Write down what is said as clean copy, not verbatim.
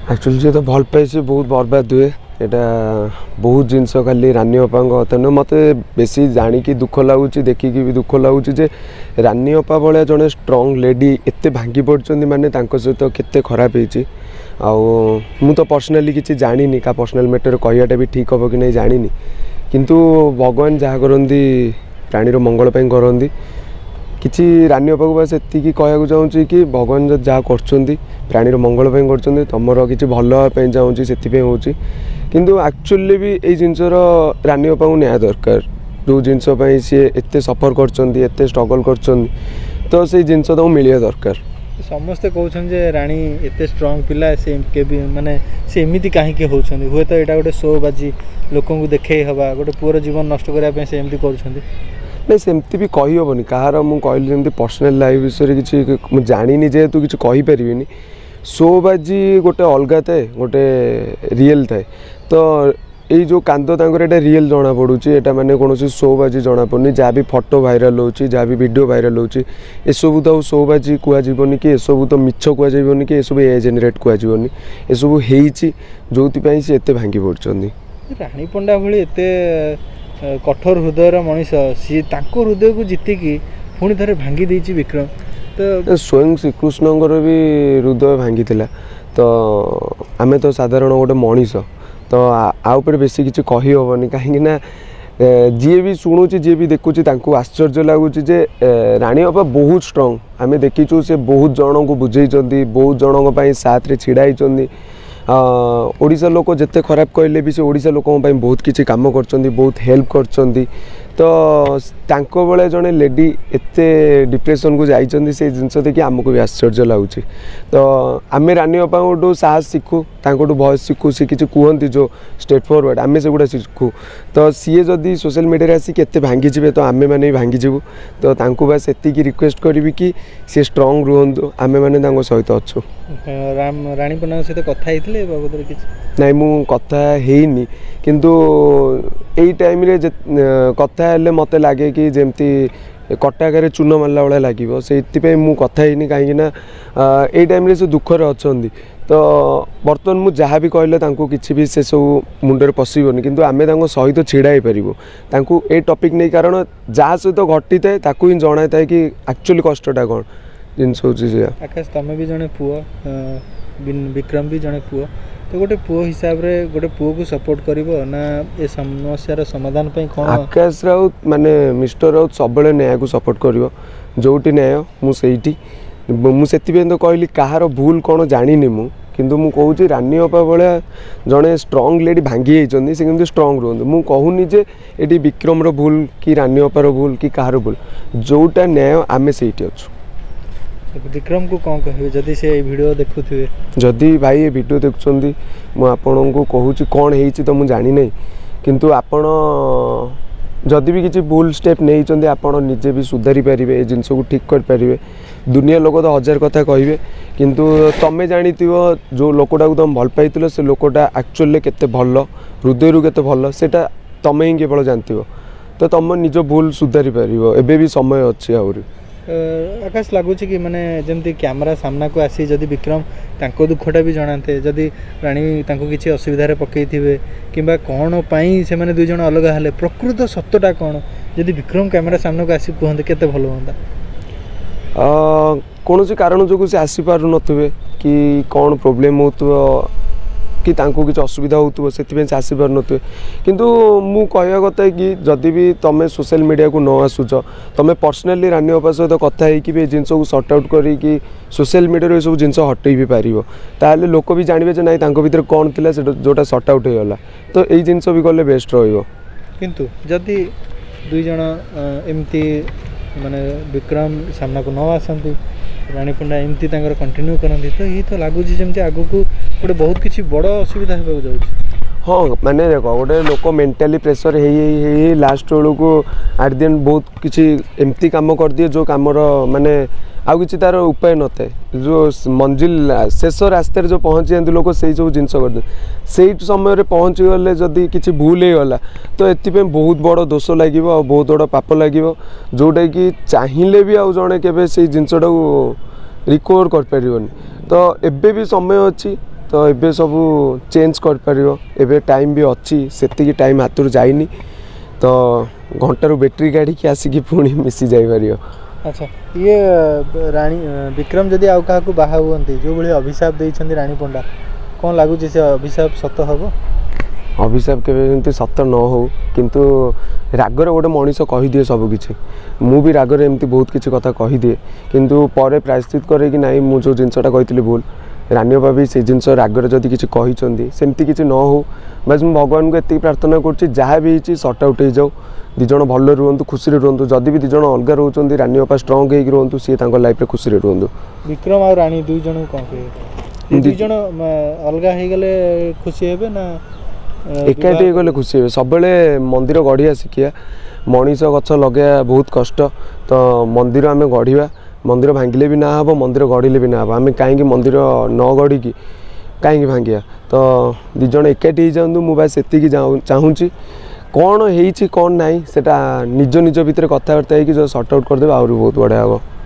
Actually जी तो भल पाई बहुत बर्बाद हुए यहाँ बहुत जिनस खाली रानी अपा कथा नुह मत बेसी जाणिकी दुख लगुच देखिकी भी दुख लगुच रानी अपा भाया जड़े स्ट्रंग लेडी एत भांगी पड़ते माने सहित केते खराब होती मु तो पर्सनाली किसी जानी का पर्सनाल मैटर कहटा भी ठीक हम कि नहीं जानी किंतु भगवान जहाँ करती प्राणीर मंगल करती किसी रानी अपा को बस एति कहूँ चाहूँगी कि भगवान जहाँ कर प्राणीर मंगल कर तुमर कि भल चाहूँगी से हूँ किंतु एक्चुअली भी ये जिनसर रानी अपा को न्याय दरकार जो जिनस सी एत सफर कर स्ट्रगल कर तो से जिनस तो मिलिया दरकार समस्ते कहते राणी एत स्ट्रंग पिला से भी माने से एमती कहीं होती हुए तो यहाँ गोटे शो बाजी लोक देखे हवा गोटे पुअर जीवन नष्ट करने से एमती कर नहीं सेमती भी कही हेनी कहार मुझे कहली जमी पर्सनाल लाइफ विषय किसी जानी जेहेतु किसी कहीपरि शो बाजी गोटे अलग थाए गोटे रियल थाए तो ये जो कांद तांकर एटा रियल जना पड़ुची एटा माने कौन शो बाजी जना पड़नी जहाँ भी फोटो भाइराल होची जहाँ भी वीडियो भाइराल होची ए सब तो शो बाजी कहजी कि एसबू तो मिछ कहजी कि एसबू ए जेनेट कहजी एसबू होती जो सी एत भांगी पड़ती रानी पंडा भली एत कठोर हृदय मनीष सी हृदय को जीतिकी पुणी थे भांगी देती विक्रम तो स्वयं श्रीकृष्ण भी हृदय भांगी तो आम तो साधारण गोटे मनीष तो आउपर बेसी किसी कही हेनी कहीं जी भी शुणुची जी भी देखुची आश्चर्य लगुच रानी अपा बहुत स्ट्रंग आम देखीचु से बहुत जन को बुझे बहुत जन साथ छिड़ा ओडिशा लोक जिते खराब कहले भी से ओडिशा लोकों बहुत किसी काम कर बहुत हेल्प कर तो बेले जड़े लेडी एत डिप्रेशन को जाइए से जिनस देखिए आमको भी आश्चर्य लगुच तो आम रानी अपा साहस शिखु तांकोटू भॉइस शिखु सी किसी कहती जो स्ट्रेट फॉरवर्ड आम से गुड़ा शिखु तो सी जदि सोशल मीडिया आसिक एत भांगी जाए तो आम मैंने भांगी जीवु तो बस एतिकी रिक्वेस्ट करी कि सी स्ट्रंग रुहतु आम मैंने सहित अच्छु रानी पंडा सहित कथा बाबद नाई मु कथा हेनी किंतु यही टाइम रे कथा हेले मते लागे कि जमती कटाकर चून मारला भाया लगे से मु कथा हेनी कहीं यही टाइम से दुखर अच्छा तो बर्तमान मु जहाँ भी कहले किसी भी से सब मुंडे पशिबनी किंतु आम सहित छिड़ा हो पारू ए टॉपिक नहीं कारण जहाँ सहित घटी थाए ताकू ही जना था कि एक्चुअली कष्टटा कौन जिनस आकाश तुम भी जड़े पुओ विक्रम भी जड़े पुओ तो गोटे पुओ हिसाब रे गोटे पुओ को सपोर्ट करिवो ना ए समस्या समाधान पे कौन आकाश राउत माने मिस्टर राउत सब न्याय को सपोर्ट करिवो जोटी न्याय मुझे मुझे तो कहली कहार भूल कौन जानी मु किंतु मु कहूँ रानी अपा भाया जड़े स्ट्रंग लेडी भांगी होती से केमती स्ट्रंग रुहतु मु कहूनी जे ये विक्रम रो भूल कि रानी अपार भूल कि कहार भूल जोटा न्याय आमे सेठी अच्छु विक्रम को कौन कहे जदि से वीडियो देखुथे जदि भाई ये वीडियो देखुं मुझे को कहूँ कौन है तो मुझे जानी नहीं किंतु आपण जदि भी किसी भूल स्टेप नहीं आपड़ निजे भी सुधारी पारे जिनस को ठीक कर पारे दुनिया लोक तो हजार कथा कहे किंतु तमें जानी जो लोकटा को तुम भल पाई से लोकटा एक्चुअली केते भल हृदय रू केते भल सेटा तमें ही केवल जानती तो तुम निज भूल सुधारी पार एबे भी समय अच्छी आहरी आकाश लगुच कि माने जमती कैमरा सामना को आसी जदि विक्रम तांको दुखटा भी जनाते जदि राणी तांको किसी असुविधा पकई कि कौन पाई से माने दुई जन अलग हेले प्रकृत सत्यटा कौन जदि विक्रम कैमरा सामना को आसी कहते केते भल होता कौन से कारण जो से आसी पारु नथिबे कि कौन प्रॉब्लम हो कि किसी असुविधा हो से आसी पार नो किंतु मु कहवा कथा कि जदि भी तुम सोशल मीडिया को न आसुच तुम पर्सनाली रानी अपा सहित कथा है जिनस को सर्ट आउट करी सोशल मीडिया ये सब जिनस हटई भी पार ताले लोक भी जानवे ना भर कौन थी जोटा सर्ट आउट होगा तो यही जिनस भी कले बेस्ट किंतु जदि दुई जन एमती माने विक्रम सामना को न आसती रानी पंडा एमती कंटिन्यू करती तो ये तो लगुच जमी आगू को गोटे बहुत किसी बड़ असुविधा होगा जाऊँ हाँ माने देख गोटे लोक मेंटाली प्रेसर है लास्ट बेलू को एट द एंड बहुत किसी एमती काम कर दिए जो कम माने आउ कि तार उपाय न था जो मंजिल शेष रास्ते जो पहुँची जाती लोक से सब जिन कर से समय पहुँची गले जदि किसी भूल हो गला तो ये बहुत बड़ दोष लगे बहुत बड़ पाप लगे जोटा कि चाहिए भी आउ जड़े के जिनटा रिकवर कर पार तो एबे भी समय अच्छी तो एबे सब चेंज कर पारियो एबे टाइम भी अच्छी सेतिकी टाइम हाथुर जाइनी तो घंटारू बैटरी गाड़ी की आसिकी पुणी मिसी जाई पारियो। अच्छा ये रानी विक्रम जदि आउ काहाकू बाहा हुअन्ति जो भली अभिशाप देइछन्ति रानी पंडा कौन लागुछि से अभिशाप सत हबो? अभिशाप के सत न हो किंतु रागर गोटे मनीष कहीदिए सबकि मु भी रागर एमती बहुत किसी कथा कहीदिए किंतु पर प्रायश्चित करे कि नाई मु जो जिनसटा कही भूल रानीअपा भी से जिनस रागर जदि किसी कही सेमती किसी न हो बस मु भगवान को एति प्रार्थना करा भी सर्ट आउट हो जाऊ दिज भल रुहतु खुशी रुहतु जदि भी दिज अलग रोच रानीअपा स्ट्रंग होगी रुहतु सी लाइफ खुशी रुहतु। विक्रम और रानी दुई जन कौन कहे दुई जन अलग हो गले खुशी हेबे ना एकाठी गले खुशी हे सब मंदिर गढ़िया शिखिया मनीष गछ लगे बहुत कष्ट तो मंदिर आम गढ़ा मंदिर भांगिले भी ना हम मंदिर गढ़िले भी ना हम आम कहीं मंदिर न गढ़ी कहीं भांगिया तो दिज एकाठी हो जाऊँ मुझे से चाहूँगी कौन हो कौन ना से निज निज भितर कथबार्ता हो सर्ट आउट करदे आहरी बहुत बढ़िया हम।